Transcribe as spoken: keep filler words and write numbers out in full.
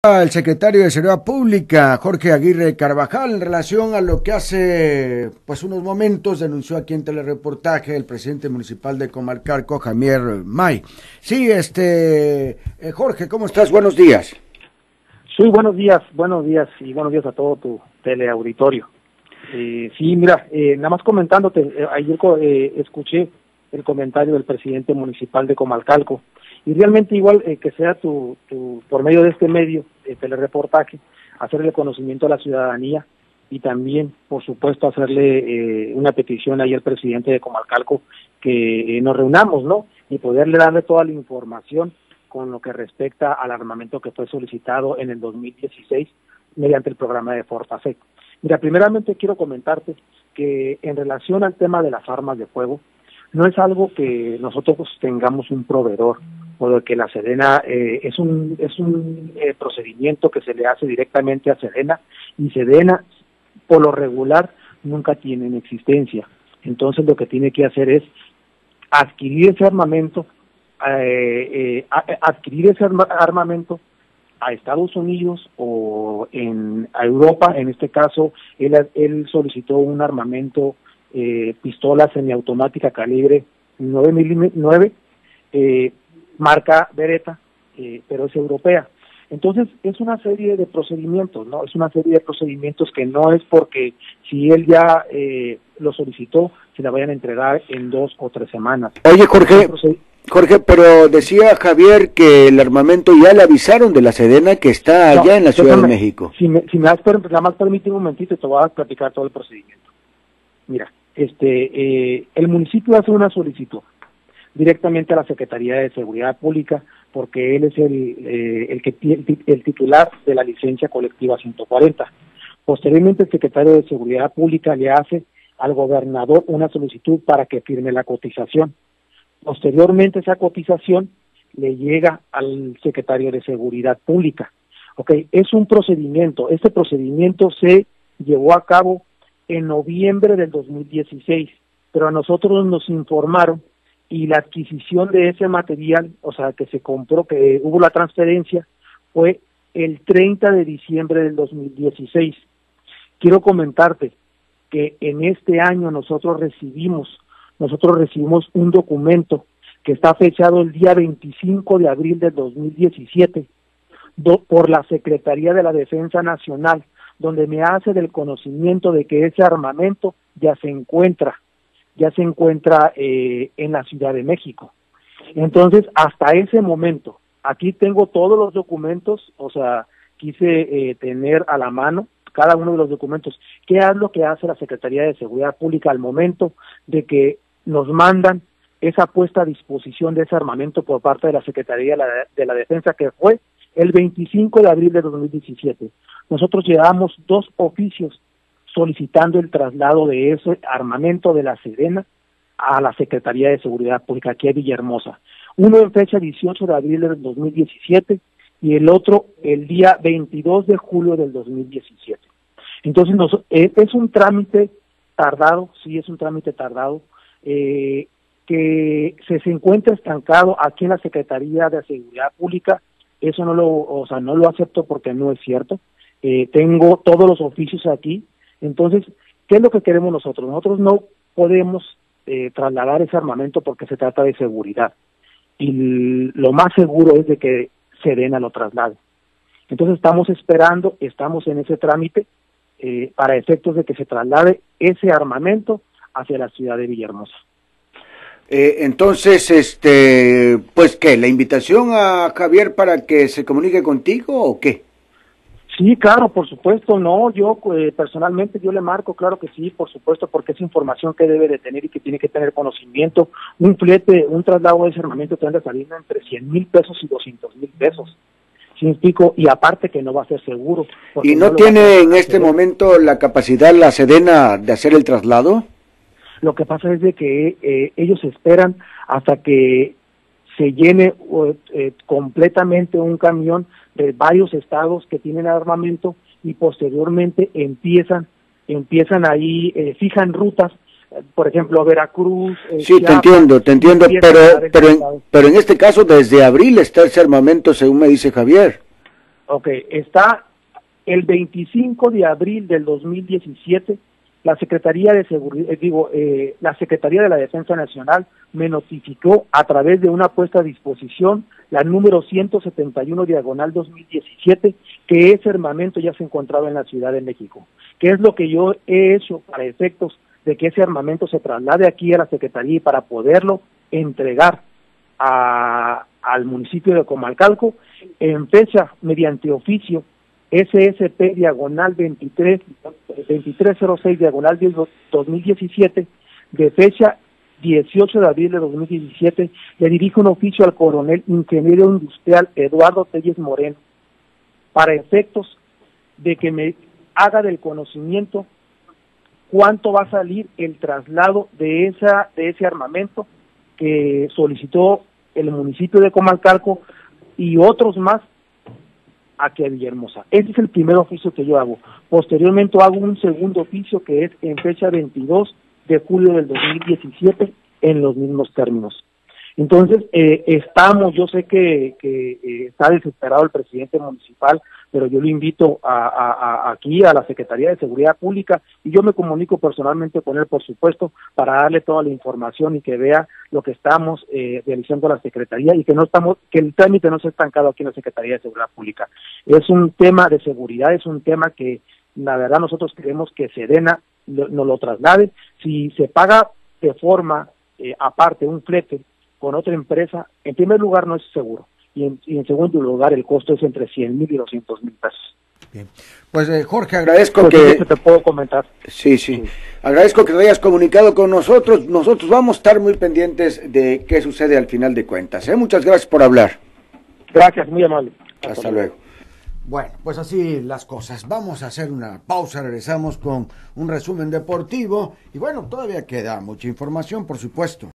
El secretario de Seguridad Pública, Jorge Aguirre Carvajal, en relación a lo que hace pues unos momentos denunció aquí en telereportaje el presidente municipal de Comalcalco, Javier May. Sí, este eh, Jorge, ¿cómo estás? Buenos días. Sí, buenos días, buenos días y buenos días a todo tu teleauditorio. Eh, sí, mira, eh, nada más comentándote, eh, ayer eh, escuché el comentario del presidente municipal de Comalcalco. Y realmente igual eh, que sea tu, tu, por medio de este medio, de telereportaje, hacerle conocimiento a la ciudadanía y también, por supuesto, hacerle eh, una petición ahí al presidente de Comalcalco que eh, nos reunamos, ¿no? Y poderle darle toda la información con lo que respecta al armamento que fue solicitado en el dos mil dieciséis mediante el programa de Fortasec. Mira, primeramente quiero comentarte que en relación al tema de las armas de fuego, no es algo que nosotros tengamos un proveedor, o de que la Sedena eh, es un es un eh, procedimiento que se le hace directamente a Sedena, y Sedena por lo regular nunca tiene en existencia. Entonces lo que tiene que hacer es adquirir ese armamento, eh, eh, a, adquirir ese arma, armamento a Estados Unidos o en a Europa. En este caso él, él solicitó un armamento, eh, pistola semiautomática calibre nueve milímetros, eh, marca Beretta, eh, pero es europea. Entonces es una serie de procedimientos, ¿no? Es una serie de procedimientos que no es porque si él ya eh, lo solicitó, se la vayan a entregar en dos o tres semanas. Oye, Jorge, Jorge, pero decía Javier que el armamento ya le avisaron de la Sedena que está allá no, en la Ciudad déjame, de México. Si me, si me das, nada más permite un momentito, te voy a platicar todo el procedimiento. Mira, este, eh, el municipio hace una solicitud directamente a la Secretaría de Seguridad Pública, porque él es el, eh, el, que, el titular de la licencia colectiva ciento cuarenta. Posteriormente, el secretario de Seguridad Pública le hace al gobernador una solicitud para que firme la cotización. Posteriormente, esa cotización le llega al secretario de Seguridad Pública. Ok, es un procedimiento. Este procedimiento se llevó a cabo en noviembre del dos mil dieciséis, pero a nosotros nos informaron y la adquisición de ese material, o sea, que se compró, que hubo la transferencia, fue el treinta de diciembre del dos mil dieciséis. Quiero comentarte que en este año nosotros recibimos, nosotros recibimos un documento que está fechado el día veinticinco de abril del dos mil diecisiete do, por la Secretaría de la Defensa Nacional, donde me hace del conocimiento de que ese armamento ya se encuentra ya se encuentra eh, en la Ciudad de México. Entonces, hasta ese momento, aquí tengo todos los documentos, o sea, quise eh, tener a la mano cada uno de los documentos. ¿Qué es lo que hace la Secretaría de Seguridad Pública al momento de que nos mandan esa puesta a disposición de ese armamento por parte de la Secretaría de la, de la Defensa, que fue el veinticinco de abril de dos mil diecisiete? Nosotros llevamos dos oficios solicitando el traslado de ese armamento de la Sedena a la Secretaría de Seguridad Pública aquí a Villahermosa. Uno en fecha dieciocho de abril del dos mil diecisiete y el otro el día veintidós de julio del dos mil diecisiete. Entonces nos, eh, es un trámite tardado, sí es un trámite tardado, eh, que se, se encuentra estancado aquí en la Secretaría de Seguridad Pública. Eso no lo, o sea, no lo acepto porque no es cierto. Eh, tengo todos los oficios aquí. Entonces, ¿qué es lo que queremos nosotros? Nosotros no podemos eh, trasladar ese armamento porque se trata de seguridad. Y lo más seguro es de que Sedena lo traslade. Entonces estamos esperando, estamos en ese trámite eh, para efectos de que se traslade ese armamento hacia la ciudad de Villahermosa. Eh, entonces, este, pues, ¿qué? ¿La invitación a Javier para que se comunique contigo o qué? Sí, claro, por supuesto, no, yo eh, personalmente yo le marco, claro que sí, por supuesto, porque es información que debe de tener y que tiene que tener conocimiento. Un flete, un traslado de ese armamento tendrá que salir entre cien mil pesos y doscientos mil pesos, ¿sí me explico? Y aparte que no va a ser seguro. ¿Y no, no tiene en este momento la capacidad la Sedena de hacer el traslado? Lo que pasa es de que eh, ellos esperan hasta que se llene eh, completamente un camión de varios estados que tienen armamento y posteriormente empiezan empiezan ahí, eh, fijan rutas, eh, por ejemplo, Veracruz. Eh, sí, Chiapas, te entiendo, te entiendo, pero pero en, pero en este caso desde abril está ese armamento, según me dice Javier. Ok, está el veinticinco de abril del dos mil diecisiete, la Secretaría de Seguridad, eh, digo, eh, la Secretaría de la Defensa Nacional me notificó a través de una puesta a disposición, la número ciento setenta y uno diagonal dos mil diecisiete, que ese armamento ya se encontraba en la Ciudad de México. ¿Qué es lo que yo he hecho para efectos de que ese armamento se traslade aquí a la Secretaría y para poderlo entregar a, al municipio de Comalcalco en fecha mediante oficio S S P diagonal veintitrés, veintitrés cero seis diagonal dos mil diecisiete, de fecha dieciocho de abril de dos mil diecisiete, le dirijo un oficio al coronel ingeniero industrial Eduardo Telles Moreno para efectos de que me haga del conocimiento cuánto va a salir el traslado de esa de ese armamento que solicitó el municipio de Comalcalco y otros más aquí a Villahermosa. Ese es el primer oficio que yo hago. Posteriormente hago un segundo oficio que es en fecha veintidós de julio del dos mil diecisiete en los mismos términos. Entonces, eh, estamos, yo sé que, que eh, está desesperado el presidente municipal, pero yo lo invito a, a, a aquí a la Secretaría de Seguridad Pública y yo me comunico personalmente con él, por supuesto, para darle toda la información y que vea lo que estamos eh, realizando a la Secretaría y que no estamos, que el trámite no se ha estancado aquí en la Secretaría de Seguridad Pública. Es un tema de seguridad, es un tema que la verdad nosotros queremos que Sedena nos lo, lo traslade. Si se paga de forma eh, aparte un flete con otra empresa, en primer lugar no es seguro, y en, y en segundo lugar el costo es entre cien mil y doscientos mil pesos. Bien. Pues eh, Jorge, agradezco pues que... que te puedo comentar. Sí, sí, sí, agradezco que te hayas comunicado con nosotros, nosotros vamos a estar muy pendientes de qué sucede al final de cuentas. ¿eh? Muchas gracias por hablar. Gracias, muy amable. Hasta, Hasta luego. Bueno, pues así las cosas. Vamos a hacer una pausa, regresamos con un resumen deportivo y bueno, todavía queda mucha información, por supuesto.